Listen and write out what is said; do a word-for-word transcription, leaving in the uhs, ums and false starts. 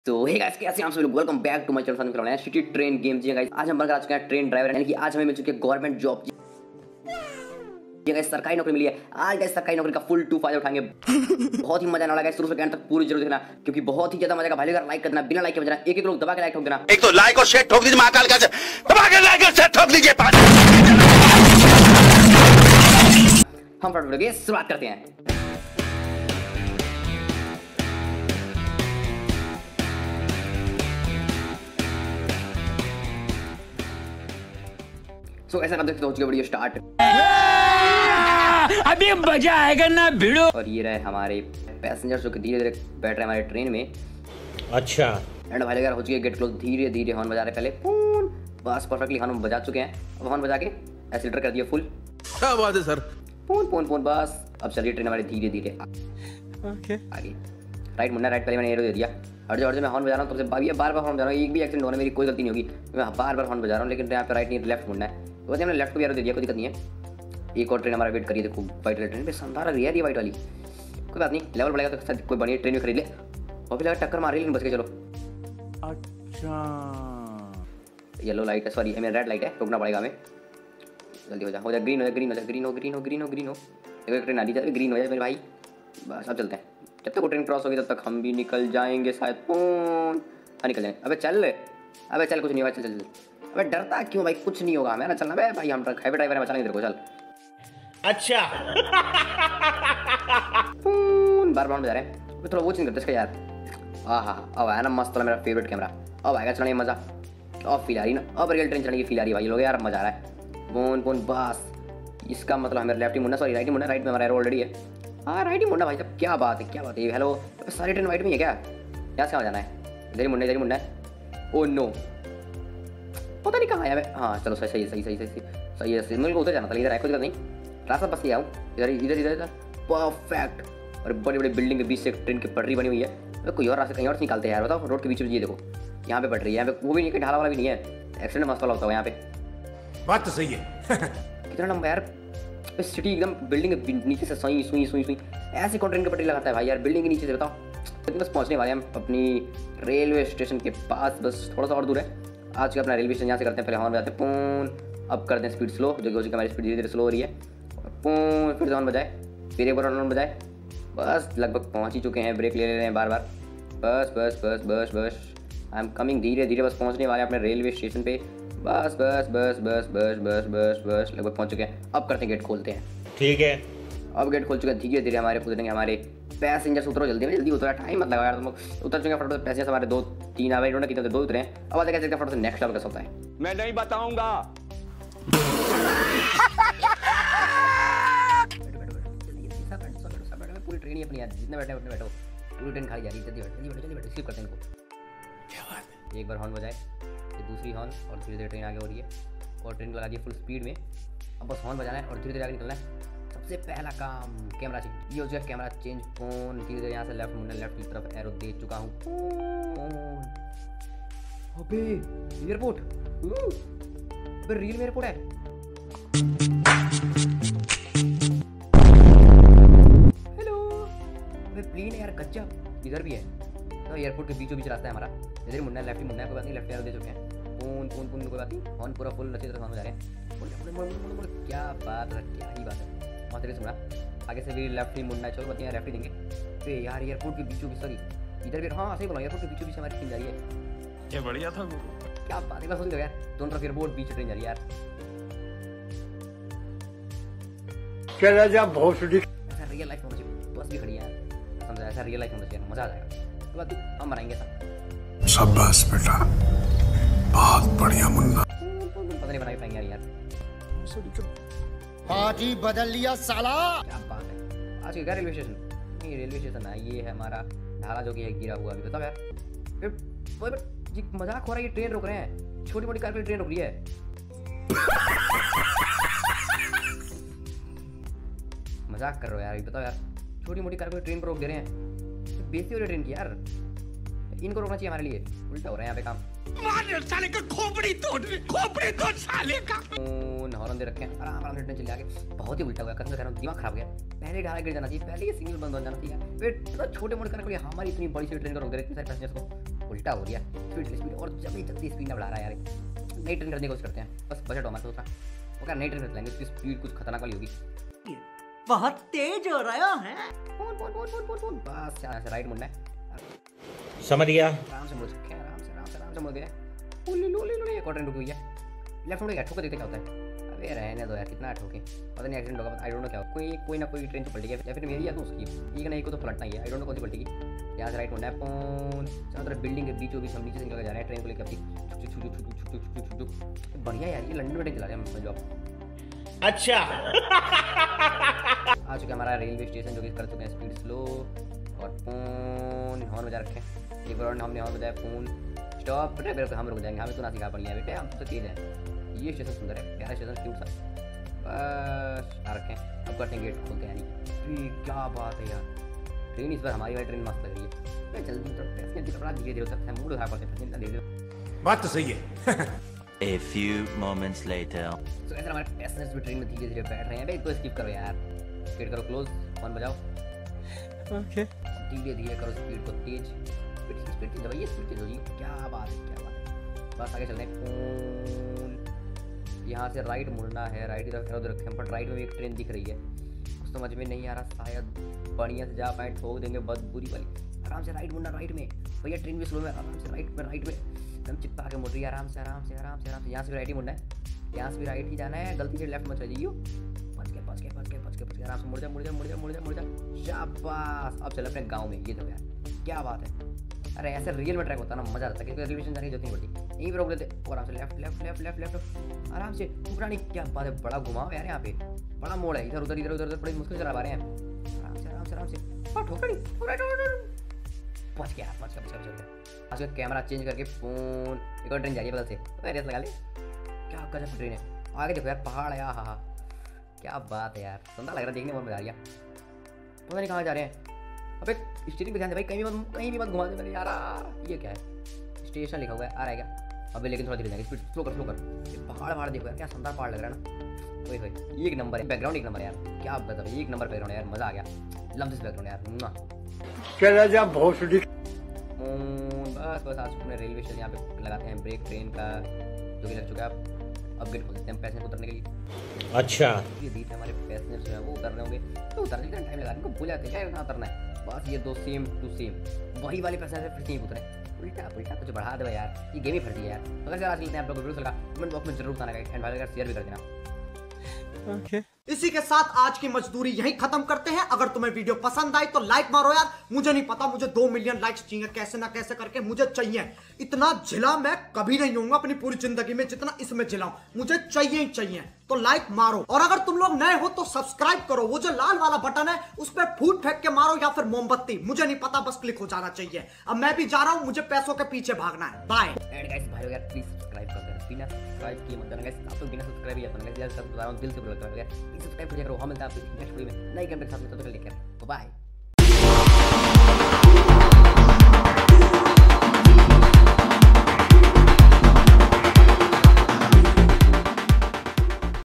तो hey guys, कैसे हैं आप सभी लोग? Welcome back to my channel fun city train game. जी गाइस, आज हम बनकर आ चुके हैं ट्रेन ड्राइवर, यानी कि आज हमें मिल चुकी है गवर्नमेंट जॉब। जी गाइस, सरकारी नौकरी मिली है। आज गाइस सरकारी नौकरी का फुल टू फायदा उठाएंगे। बहुत ही मजा आने वाला है, शुरू से एंड तक पूरी जरूर देखना, क्योंकि बहुत ही ज्यादा मजा आएगा। भाई अगर लाइक करना, बिना लाइक के बजना, एक एक लोग दबा के लाइक ठोक देना। एक तो लाइक और शेयर ठोक दीजिए, महाकाल का दबा के लाइक और शेयर ठोक दीजिए। हम फटाफट वीडियो की शुरुआत करते हैं। सो so, ऐसा कर देखते हो चुकी वीडियो स्टार्ट। अभी मजा आएगा ना भिड़ो। और ये रहे हमारे पैसेंजर्स जो कि धीरे धीरे बैठ रहे हैं हमारे ट्रेन में। अच्छा एंड भाई अगर हो चुकी है गेट क्लोज, धीरे धीरे हॉर्न बजा रहे पहले। पून बस परफेक्टली हॉर्न बजा चुके हैं। अब हॉर्न बजा के एक्सीलरेटर कर दिया फुल। क्या बात है सर। पून पून पून बस अब चलिए ट्रेन हमारी धीरे धीरे ओके आगे। राइट मुन्ना राइट, पहले मैंने एरो दे दिया। हट जाओ हट जाओ, मैं हॉर्न बजा रहा हूँ तुमसे बार बार हॉर्न बजा रहा हूँ। एक भी एक्सीडेंट होने मेरी कोई गलती नहीं होगी, मैं बार बार हॉर्न बजा रहा हूँ। लेकिन यहाँ पे राइट नहीं लेफ्ट मुड़ना है, तो हमने लेफ्ट को भी एरो दे दिया, कोई दिक्कत नहीं है। एक और ट्रेन हमारा वेट करिए। देखो वाइट वाली ट्रेन पे शानदार लग रही है ये वाइट वाली। कोई बात नहीं, लेवल बढ़ेगा तो कोई बढ़िया ट्रेन में खरीद ले। और फिर लगा टक्कर मार रही, लेकिन बच के चलो। अच्छा येलो लाइट है, सॉरी मेरा रेड लाइट है, रुकना पड़ेगा हमें। जल्दी हो जा हो जा, ग्रीन हो जा, ग्रीन हो जा, ग्रीन हो ग्रीन हो ग्रीन हो ग्रीन हो। एक ट्रेन आ रही है, ग्रीन हो जाए मेरे भाई। बस अब चलते हैं। जब तक वो ट्रेन क्रॉस होगी तब तक हम भी निकल जाएंगे शायद। हाँ निकल जाएंगे। अबे चल अबे चल, कुछ नहीं होगा, चल चल चल। अबे डरता क्यों भाई, कुछ नहीं होगा, मैं ना चलना भाई। हम ट्रक हैवी ड्राइवर है, चलेंगे तेरे को, चल। अच्छा बार बार बजा रहे हैं, थोड़ा वो चेंज करते इसका यार। हाँ हाँ अब आया ना मस्त वाला मेरा फेवरेट कैमरा। अब आएगा चलाने मजा। अब फील आ रही ना, अब रियल ट्रेन चलने की फील आ रही है भाई लोग, यार मजा आ रहा है। बोन बोन बस इसका मतलब हमें लेफ्ट ही मुड़ना, सॉरी राइट ही मुड़ना। राइट में हमारा एरो ऑलरेडी है। हाँ राइट ही मुड़ना भाई साहब, क्या बात है क्या बात है। हेलो सारी ट्रेन वाइट में है क्या? यहाँ से कहाँ जाना है? इधर ही मुड़ना, इधर ही मुड़ना है। ओ नो पता नहीं कहाँ है। हाँ चलो सही सही सही सही सही सही है। मेरे को उधर जाना था, इधर आया कोई दिक्कत नहीं, रास्ता बस ये आऊँ। इधर इधर इधर इधर परफेक्ट। और बड़ी बड़ी बिल्डिंग के बीच से ट्रेन की पटरी बनी हुई है। कोई और रास्ते कहीं और से निकालते हैं यार, बताओ। रोड के बीच में ये देखो, यहाँ पे पटरी है, यहाँ पे वो भी नहीं, ढाला वाला भी नहीं है। एक्सीडेंट मस्त वाला होता है यहाँ पे। बात तो सही है। कितना लंबा यार सिटी, एकदम बिल्डिंग के नीचे से सुई सुई सुई सुई ऐसे कौन ट्रेन की पटरी लगाता है भाई यार, बिल्डिंग के नीचे से। बताओ बस पहुँचने वाले हम अपनी रेलवे स्टेशन के पास, बस थोड़ा सा और दूर है। आज का अपना रेलवे स्टेशन यहाँ से करते हैं, पहले हॉर्न बजाते हैं पून। अब करते हैं स्पीड स्लो, जो कि हमारी स्पीड धीरे धीरे स्लो हो रही है। पून फिर से हॉर्न बजाए, फिर एक बार हॉर्न बजाए। बस लगभग पहुँच ही चुके हैं, ब्रेक ले ले रहे हैं बार बार। बस बस बस बस बस आई एम कमिंग, धीरे धीरे बस पहुँचने वाले हैं अपने रेलवे स्टेशन पे। बस बस बस बस बस बस बस बस लगभग पहुँच चुके हैं। अब करते हैं गेट खोलते हैं। ठीक है अब गेट खोल चुके हैं, धीरे धीरे हमारे उतरेंगे हमारे पैसेंजर्स। उतरो जल्दी में, जल्दी उतरा, टाइम मत लगा यार तुम लोग। उतर चुके हैं फटाफट पैसेंजर्स हमारे। दो तीन आवे इन्होंने कितने, दो उतरे हैं। अब आते कैसे फटाफट से नेक्स्ट लेवल कैसा होता है मैं नहीं बताऊंगा। पूरी ट्रेन ही अपनी यार, जितने बैठे उतने बैठो, पूरी ट्रेन खाली जा रही है। जल्दी बैठो जल्दी बैठो जल्दी बैठो, स्किप करते हैं इनको। क्या बात है, एक बार हॉर्न बजाए, फिर दूसरी हॉर्न, और धीरे धीरे ट्रेन आगे हो रही है। और ट्रेन लगा दी फुल स्पीड में। अब बस हॉर्न बजाना है और धीरे धीरे आगे निकलना है। सबसे पहला काम कैमरा चेंज। ये हो जाएगा कैमरा चेंज। फोन धीरे धीरे यहाँ से लेफ्ट मुड़ना, लेफ्ट की तरफ एरो दे चुका हूँ। अबे एयरपोर्ट, अबे रियल में एयरपोर्ट है। हेलो अबे प्लेन है यार, कच्चा इधर भी है। तो एयरपोर्ट के बीचों बीच रास्ता है हमारा। इधर मुड़ना है, लेफ्ट ही मुड़ना है, कोई बात नहीं, लेफ्ट एरो दे चुके हैं। फोन फोन फोन कोई बात नहीं, हॉर्न पूरा फुल अच्छी तरह हॉर्न बजा रहे हैं। क्या बात है, क्या ही बात है, बहुत तेरे सुना। आगे से भी लेफ्ट ही मुड़ना है, चलो बताइए लेफ्ट ही देंगे। अरे यार एयरपोर्ट के बीचों बीच, सॉरी इधर भी, हाँ सही बोला, एयरपोर्ट के बीचों बीच हमारी ट्रेन जा रही है। ये बढ़िया था, क्या बात है, बस हो यार, दोनों तरफ एयरपोर्ट बीच ट्रेन जा रही है यार। चला जा बहुत ऐसा रियल लाइफ में होना चाहिए, बस भी खड़ी है यार, समझा, ऐसा रियल लाइफ में होना चाहिए, मजा आ जाएगा। तो बात हम बनाएंगे सब। शाबाश बेटा, बहुत बढ़िया मुन्ना। पता नहीं बना पाएंगे यार। पार्टी बदल लिया साला। क्या बात है, आज क्या रेलवे स्टेशन? नहीं रेलवे स्टेशन है, ये है हमारा ढाला जो कि है गिरा हुआ। अभी बताओ यार, जी मजाक हो रहा है, ये ट्रेन रोक रहे हैं, छोटी मोटी कार के लिए ट्रेन रोक रही है। मजाक कर रहे हो यार, बताओ यार, छोटी मोटी कार को ट्रेन पर रोक दे रहे हैं, बेइज्जती हो रही है ट्रेन की यार। इनको रोकना चाहिए हमारे लिए, उल्टा हो रहा है यहाँ पे काम। साले का खोपड़ी तोड़, खोपड़ी तोड़ साले का। हॉर्न दे रखे हैं, आराम आराम से ट्रेन चले आगे। बहुत ही उल्टा हुआ, कसम से कह रहा हूं, दिमाग खराब हो गया। पहले ढाला गिर जाना चाहिए, पहले ये सिग्नल बंद हो जाना चाहिए। वेट छोटे मोटे करने के लिए हमारी इतनी बड़ी सी ट्रेन का रोक दे रहे हैं, इतने सारे पैसेंजर्स को। उल्टा हो गया। स्पीड स्पीड और जल्दी जल्दी स्पीड ना बढ़ा रहा है यार। नई ट्रेन करने की कोशिश करते हैं, बस बजट हो हमारे सोचा वो क्या नई ट्रेन कर लेंगे, उसकी स्पीड कुछ खतरनाक वाली होगी। बहुत तेज हो रहा है। Phone phone phone phone phone phone बस यहाँ से राइट मुड़ना है। समझ गया। आराम से मुड़ सकते हैं, आराम से आराम से आराम से मुड़ गया। उल्लू लुल्लू लुल्लू एक और ट्रेन रुकी हुई है। लेफ्ट मुड़ गया, ठोकर देते क्या होता है। अबे रहने दो यार, कितना ठोके, पता नहीं एक्सीडेंट होगा, आई डोंट नो क्या। कोई कोई ना कोई ट्रेन तो पलटी है, या फिर मेरी या तो उसकी, एक ना एक को तो पलटना ही है। आई डोंट नो कौन सी पलटेगी। यहाँ से राइट मुड़ना है। फोन चारों तरफ बिल्डिंग के बीचों बीच हम नीचे से निकल जा रहे हैं ट्रेन को लेकर अपनी। छुक छुक छुक छुक छुक छुक छुक छुक। बढ़िया यार, ये लंडन में ट्रेन चला रहे हैं हम जॉब। अच्छा आ चुका हमारा रेलवे स्टेशन, जो कि कर चुके हैं स्पीड स्लो। और फोन हॉर्न बजा रखे हैं, एक बार हमने हॉर्न बजाया। फोन स्टॉप बेटे, हम रुक जाएंगे, हमें तो ना सिखा पड़ लिया बेटे, हम तो तेज हैं। ये स्टेशन सुंदर है, प्यारा स्टेशन, क्यूट सा। बस आ रखे हैं, अब करते हैं गेट खोलते हैं। यानी क्या बात है यार, ट्रेन इस बार हमारी वाली ट्रेन मस्त लग रही है। जल्दी तो बड़ा धीरे धीरे उतरता है, मूड खराब करते हैं, इतना धीरे। बात तो सही है। A few moments later. तो ऐसे हमारे पैसेंजर्स भी ट्रेन में धीरे धीरे बैठ रहे हैं। भाई इसको स्किप करो यार, गेट करो क्लोज, फोन बजाओ। ओके। धीरे धीरे करो स्पीड को तेज, स्पीड स्पीड तेज दबाइए, स्पीड तेज होगी। क्या बात है, क्या बात है। बस आगे चलते हैं। फोन यहाँ से राइट मुड़ना है, राइट की तरफ उधर रखें, बट राइट में भी एक ट्रेन दिख रही है, कुछ समझ में नहीं आ रहा। शायद बढ़िया से जा पाए, ठोक देंगे बहुत बुरी वाली। आराम से राइट मुड़ना, राइट में भैया, ट्रेन भी स्लो में, आराम से राइट में, राइट में एकदम चिपका के मुड़ रही है। आराम से आराम से आराम से आराम से। यहाँ से भी राइट ही मुड़ना है, यहाँ से भी राइट ही जाना है, गलती से लेफ्ट मत जाइए। बच गया बच गया बच गया बच गया बच गया। आराम से मुड़ जा मुड़ जा मुड़ जा मुड़ जा मुड़ जा। शाबाश, अब चलो अपने गाँव में। ये तो यार क्या बात है। अरे ऐसे रियल में ट्रैक होता ना, मजा आता है, क्योंकि रेलवे स्टेशन जाने की जरूरत नहीं पड़ती, यहीं पर रोक देते और आराम से left left left left left आराम से। पुरानी क्या बात है, बड़ा घुमाव यार, यहाँ पे बड़ा मोड़ है, इधर उधर इधर उधर बड़ी मुश्किल चला पा रहे हैं। आराम से आराम से आराम से। और ठोकर नहीं, पहुंच गया पहुंच गया पहुंच गया। आज का कैमरा चेंज करके फोन, एक और ट्रेन जा रही है बगल से, रेस लगा ले। क्या गजब ट्रेन है, आगे देखो यार, पहाड़ है। हाँ हाँ क्या बात है यार, सुंदर लग रहा है देखने में, मजा आ गया। पता नहीं कहाँ जा रहे हैं। अबे स्टीयरिंग पे ध्यान दे भाई, कहीं भी मत कहीं भी मत घुमा दे मेरे यार। ये क्या है, स्टेशन लिखा हुआ है, आ रहा है क्या। अबे लेकिन थोड़ा धीरे जाएंगे, स्पीड स्लो कर स्लो कर। ये पहाड़ पहाड़ देखो यार, क्या शानदार पहाड़ लग रहा है ना। वही वही एक नंबर है, बैकग्राउंड एक नंबर है यार, क्या बता भाई, एक नंबर बैकग्राउंड है यार, मजा आ गया। लम्ब से बैकग्राउंड यार। चला जा भोसड़ी। बस बस आज अपने रेलवे स्टेशन यहाँ पे लगाते हैं ब्रेक ट्रेन का, जो कि लग चुका है। अब गेट खोल देते हैं पैसेंजर उतरने के लिए। अच्छा। ये बीच हमारे पैसेंजर जो है वो उतर रहे होंगे, तो उतरने के टाइम लगा, इनको भूल जाते हैं क्या उतरना है। बस ये दो सेम टू सेम वही वाले पैसेंजर फिर से ही उतरे। उल्टा उल्टा कुछ बढ़ा दे यार, ये गेम ही फटी है यार। अगर सर आज मिलते हैं आप लोग वीडियो लगा कमेंट बॉक्स में जरूर बताना गाइस, एंड भाई अगर शेयर भी कर देना। ओके। इसी के साथ आज की मजदूरी यहीं खत्म करते हैं। अगर तुम्हें वीडियो पसंद आई तो लाइक मारो यार, मुझे नहीं पता, मुझे दो मिलियन लाइक्स चाहिए, कैसे ना कैसे करके मुझे चाहिए। इतना झिला मैं कभी नहीं होऊंगा अपनी पूरी जिंदगी में जितना इसमें झिलाऊं, मुझे चाहिए ही चाहिए। तो लाइक मारो, और अगर तुम लोग नए हो तो सब्सक्राइब करो, वो जो लाल वाला बटन है उस पर फूट फेंक के मारो या फिर मोमबत्ती, मुझे नहीं पता, बस क्लिक हो जाना चाहिए। अब मैं भी जा रहा हूं, मुझे पैसों के पीछे भागना है। बाय। एंड गाइस भाई यार प्लीज सब्सक्राइब कर देना, बिना सब्सक्राइब किए मत जाना गाइस, आप लोग बिना सब्सक्राइब ही अपन गाइस यार, सब बता रहा हूं दिल से बोल रहा हूं, प्लीज सब्सक्राइब करो। हम मिलते हैं आपको नेक्स्ट वीडियो में नई गेम के साथ में, तो लेकर बाय।